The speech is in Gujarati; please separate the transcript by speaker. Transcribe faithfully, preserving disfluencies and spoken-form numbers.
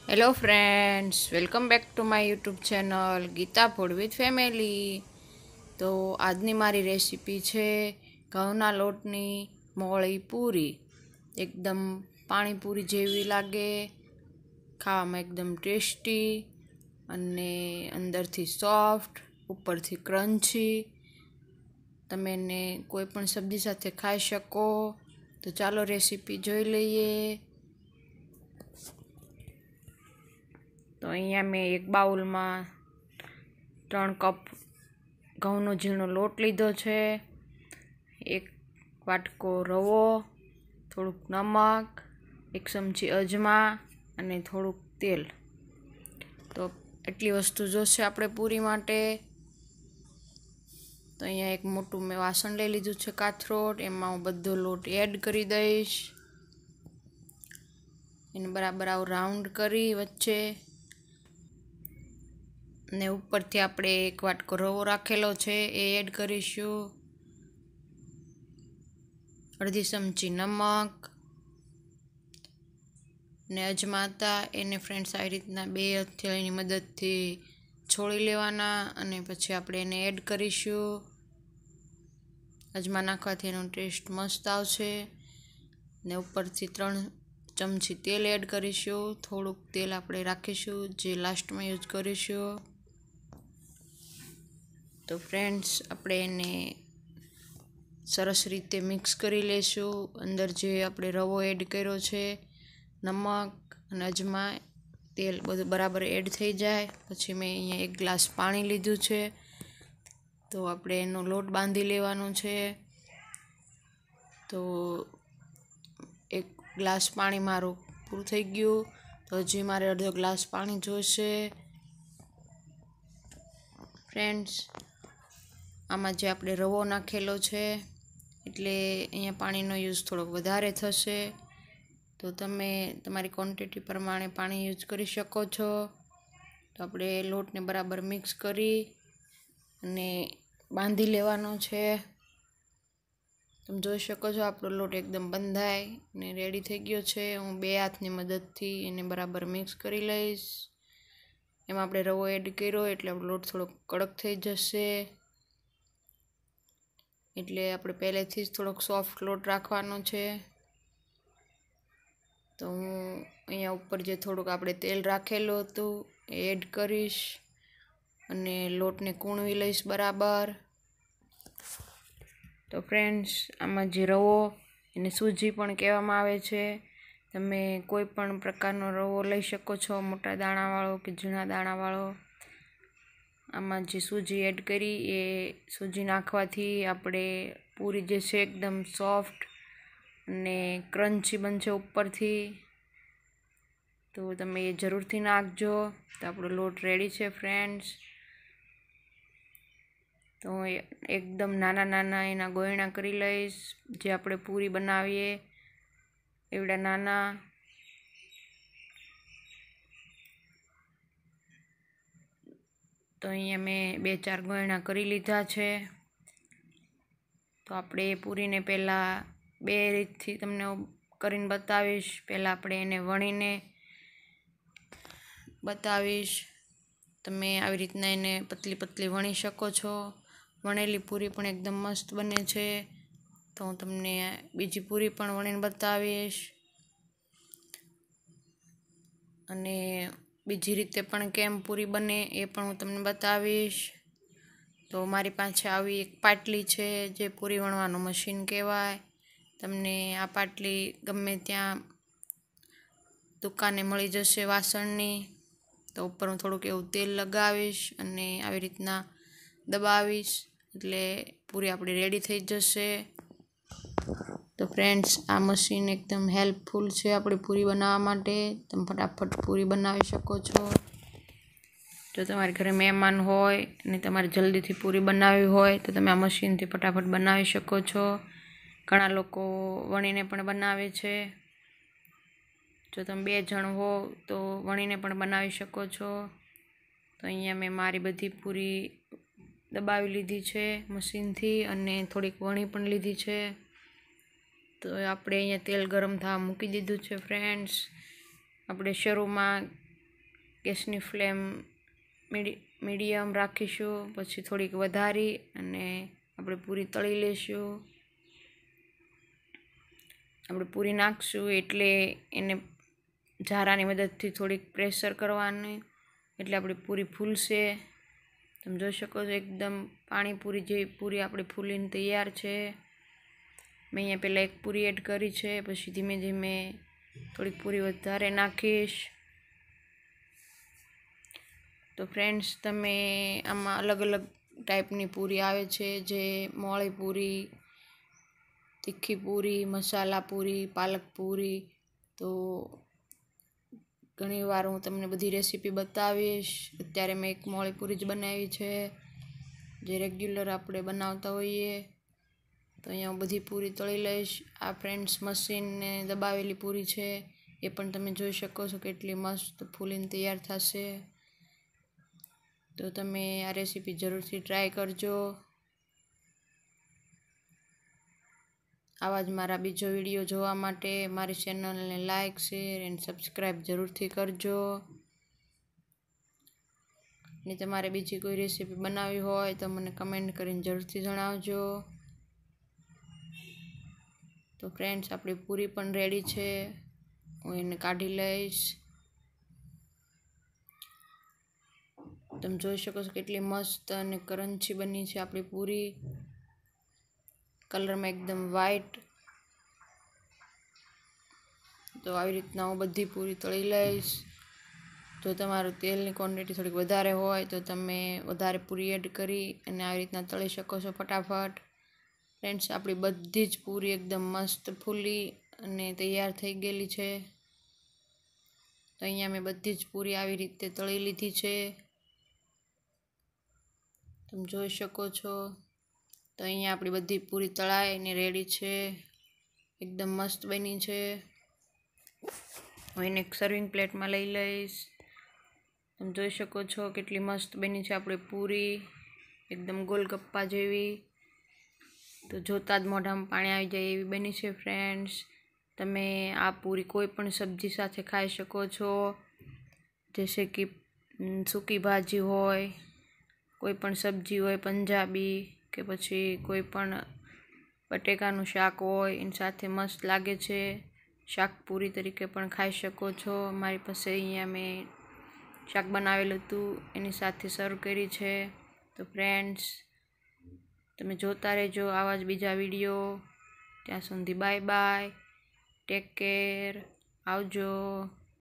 Speaker 1: Hello friends, welcome back to my YouTube channel Geeta food with family. તો આજની મારી રેસીપી છે ઘઉંના લોટની મોળી પૂરી. એકદમ પાણીપુરી જેવી લાગે, ખાવામાં એકદમ ટેસ્ટી અને અંદરથી સોફ્ટ, ઉપરથી ક્રન્ચી. તમે એને કોઈ પણ સબ્જી સાથે ખાઈ શકો. તો ચાલો રેસીપી જોઈ લઈએ. તો અહીંયા મેં એક બાઉલમાં ત્રણ કપ ઘઉંનો ઝીણો લોટ લીધો છે, એક વાટકો રવો, થોડુંક નમક, એક ચમચી અજમા અને થોડુંક તેલ. તો એટલી વસ્તુ જોશે આપણે પૂરી માટે. તો અહીંયા એક મોટું મેં વાસણ લઈ લીધું છે કાથરોટ, એમાં હું બધો લોટ એડ કરી દઈશ. એને બરાબર આવું રાઉન્ડ કરી વચ્ચે, ને ઉપરથી આપણે એક વાટકો રવો રાખેલો છે એ એડ કરીશું. અડધી ચમચી નમક ને અજમા હતા એને ફ્રેન્ડ્સ આવી રીતના બે હથેળીની મદદથી છોડી લેવાના અને પછી આપણે એને એડ કરીશું. અજમા નાખવાથી એનો ટેસ્ટ મસ્ત આવશે. ને ઉપરથી ત્રણ ચમચી તેલ એડ કરીશું. થોડુંક તેલ આપણે રાખીશું જે લાસ્ટમાં યુઝ કરીશું. તો ફ્રેન્ડ્સ આપણે એને સરસ રીતે મિક્સ કરી લઈશું. અંદર જે આપણે રવો એડ કર્યો છે, નમક અને અજમા, તેલ બધું બરાબર એડ થઈ જાય પછી મેં અહીંયા એક ગ્લાસ પાણી લીધું છે. તો આપણે એનો લોટ બાંધી લેવાનો છે. તો એક ગ્લાસ પાણી મારું પૂરું થઈ ગયું. તો હજી મારે અડધો ગ્લાસ પાણી જોઈશે. ફ્રેન્ડ્સ, આમાં જે આપણે રવો નાખેલો છે એટલે અહીંયા પાણીનો યુઝ થોડોક વધારે થશે. તો તમે તમારી ક્વોન્ટિટી પ્રમાણે પાણી યુઝ કરી શકો છો. તો આપણે લોટને બરાબર મિક્સ કરી અને બાંધી લેવાનો છે. તમે જોઈ શકો છો આપણો લોટ એકદમ બંધાય ને રેડી થઈ ગયો છે. હું બે હાથની મદદથી એને બરાબર મિક્સ કરી લઈશ. એમાં આપણે રવો એડ કર્યો એટલે આપણો લોટ થોડોક કડક થઈ જશે. એટલે આપણે પહેલેથી જ થોડોક સોફ્ટ લોટ રાખવાનો છે. તો હું અહીંયા ઉપર જે થોડુંક આપણે તેલ રાખેલું હતું એ એડ કરીશ અને લોટને કૂણવી લઈશ બરાબર. તો ફ્રેન્ડ્સ, આમાં જે રવો એને સૂજી પણ કહેવામાં આવે છે. તમે કોઈ પણ પ્રકારનો રવો લઈ શકો છો, મોટા દાણાવાળો કે ઝીણા દાણાવાળો. આમાં જે સૂજી એડ કરી એ સૂજી નાખવાથી આપણે પૂરી જે છે એકદમ સોફ્ટ અને ક્રન્ચી બનશે ઉપરથી. તો તમે એ જરૂરથી નાખજો. તો આપણો લોટ રેડી છે ફ્રેન્ડ્સ. તો હું એકદમ નાના નાના એના ગોયણા કરી લઈશ, જે આપણે પૂરી બનાવીએ એવડા નાના. તો અહીંયા મેં બે ચાર ગોયણા કરી લીધા છે. તો આપણે એ પૂરીને પહેલાં બે રીતથી તમને કરીને બતાવીશ. પહેલાં આપણે એને વણીને બતાવીશ. તમે આવી રીતના એને પતલી પતલી વણી શકો છો. વણેલી પૂરી પણ એકદમ મસ્ત બને છે. તો હું તમને બીજી પૂરી પણ વણીને બતાવીશ અને બીજી રીતે પણ કેમ પૂરી બને એ પણ હું તમને બતાવીશ. તો મારી પાસે આવી એક પાટલી છે જે પૂરી વણવાનું મશીન કહેવાય. તમને આ પાટલી ગમે ત્યાં દુકાને મળી જશે વાસણની. તો ઉપર હું થોડુંક એવું તેલ લગાવીશ અને આવી રીતના દબાવીશ એટલે પૂરી આપણી રેડી થઈ જશે. તો ફ્રેન્ડ્સ, આ મશીન એકદમ હેલ્પફુલ છે આપણી પૂરી બનાવવા માટે. તમે ફટાફટ પૂરી બનાવી શકો છો. જો તમારી ઘરે મહેમાન હોય અને તમારે જલ્દીથી પૂરી બનાવવી હોય તો તમે આ મશીનથી ફટાફટ બનાવી શકો છો. ઘણા લોકો વણીને પણ બનાવે છે. જો તમે બે જણ હો તો વણીને પણ બનાવી શકો છો. તો અહીંયા મેં મારી બધી પૂરી દબાવી લીધી છે મશીનથી અને થોડીક વણી પણ લીધી છે. તો આપણે અહીંયા તેલ ગરમ થવા મૂકી દીધું છે ફ્રેન્ડ્સ. આપણે શરૂમાં ગેસની ફ્લેમ મીડી મીડિયમ રાખીશું, પછી થોડીક વધારી અને આપણે પૂરી તળી લઈશું. આપણે પૂરી નાખશું એટલે એને ઝારાની મદદથી થોડીક પ્રેશર કરવાની, એટલે આપણી પૂરી ફૂલશે. તમે જોઈ શકો છો એકદમ પાણીપુરી જેવી પૂરી આપણી ફૂલીને તૈયાર છે. મેં અહીંયા પહેલાં એક પૂરી એડ કરી છે, પછી ધીમે ધીમે થોડીક પૂરી વધારે નાખીશ. તો ફ્રેન્ડ્સ, તમે આમાં અલગ અલગ ટાઈપની પૂરી આવે છે, જે મોળી પૂરી, તીખી પૂરી, મસાલા પૂરી, પાલક પૂરી. તો ઘણીવાર હું તમને બધી રેસીપી બતાવીશ. અત્યારે મેં એક મોળી પૂરી જ બનાવી છે, જે રેગ્યુલર આપણે બનાવતા હોઈએ. તો અહીંયા હું બધી પૂરી તળી લઈશ. આ ફ્રેન્ડ્સ મશીનને દબાવેલી પૂરી છે, એ પણ તમે જોઈ શકો છો કેટલી મસ્ત ફૂલીને તૈયાર થશે. તો તમે આ રેસીપી જરૂરથી ટ્રાય કરજો. આવા જ મારા બીજો વિડીયો જોવા માટે મારી ચેનલને લાઇક, શેર એન્ડ સબસ્ક્રાઈબ જરૂરથી કરજો. અને તમારે બીજી કોઈ રેસીપી બનાવવી હોય તો મને કમેન્ટ કરીને જરૂરથી જણાવજો. તો ફ્રેન્ડ્સ, આપણી પૂરી પણ રેડી છે. હું એને કાઢી લઈશ. તમે જોઈ શકો છો કેટલી મસ્ત અને કરન્ચી બની છે આપણી પૂરી. કલરમાં એકદમ વ્હાઈટ. તો આવી રીતના હું બધી પૂરી તળી લઈશ. જો તમારું તેલની ક્વોન્ટિટી થોડીક વધારે હોય તો તમે વધારે પૂરી એડ કરી અને આવી રીતના તળી શકો છો ફટાફટ. ફ્રેન્ડ્સ, આપણી બધી જ પૂરી એકદમ મસ્ત ફૂલી અને તૈયાર થઈ ગયેલી છે. તો અહીંયા મેં બધી જ પૂરી આવી રીતે તળી લીધી છે, તમે જોઈ શકો છો. તો અહીંયા આપણી બધી પૂરી તળાઈને રેડી છે, એકદમ મસ્ત બની છે. હું એને એક સર્વિંગ પ્લેટમાં લઈ લઈશ. તમે જોઈ શકો છો કેટલી મસ્ત બની છે આપણી પૂરી, એકદમ ગોલગપ્પા જેવી. તો જોતાં જ મોઢામાં પાણી આવી જાય એવી બની છે ફ્રેન્ડ્સ. તમે આ પૂરી કોઈ પણ સબ્જી સાથે ખાઈ શકો છો, જૈસે કે સૂકી ભાજી હોય, કોઈ પણ સબ્જી હોય પંજાબી, કે પછી કોઈ પણ બટેકાનું શાક હોય એની સાથે મસ્ત લાગે છે. શાક પૂરી તરીકે પણ ખાઈ શકો છો. મારી પાસે અહીંયા મેં શાક બનાવેલું હતું, એની સાથે સર્વ કરી છે. તો ફ્રેન્ડ્સ, તમે જોતા રહેજો આવા જ બીજા વિડીયો. ત્યાં સુધી બાય બાય, ટેક કેર, આવજો.